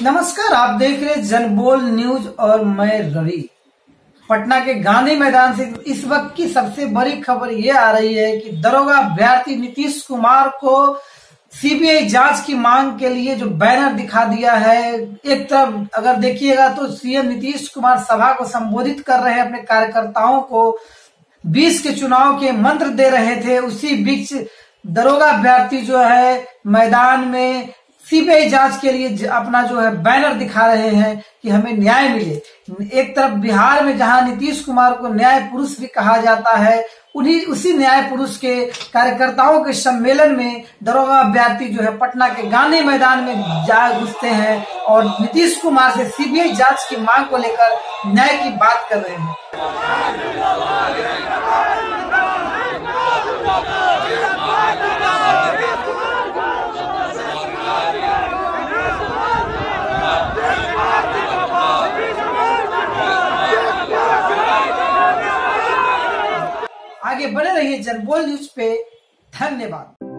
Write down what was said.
नमस्कार, आप देख रहे जनबोल न्यूज और मैं रवि। पटना के गांधी मैदान से इस वक्त की सबसे बड़ी खबर ये आ रही है कि दरोगा अभ्यर्थी नीतीश कुमार को सीबीआई जांच की मांग के लिए जो बैनर दिखा दिया है। एक तरफ अगर देखिएगा तो सीएम नीतीश कुमार सभा को संबोधित कर रहे हैं, अपने कार्यकर्ताओं को 20 के चुनाव के मंत्र दे रहे थे। उसी बीच दरोगा अभ्यर्थी जो है मैदान में सीबीआई जांच के लिए अपना जो है बैनर दिखा रहे हैं कि हमें न्याय मिले। एक तरफ बिहार में जहां नीतीश कुमार को न्याय पुरुष भी कहा जाता है, उसी न्याय पुरुष के कार्यकर्ताओं के सम्मेलन में दरोगा अभ्यर्थी जो है पटना के गांधी मैदान में जा घुसते हैं और नीतीश कुमार से सीबीआई जांच की मांग को लेकर न्याय की बात कर रहे हैं। आगे बने रहिए जनबोल न्यूज पे। धन्यवाद।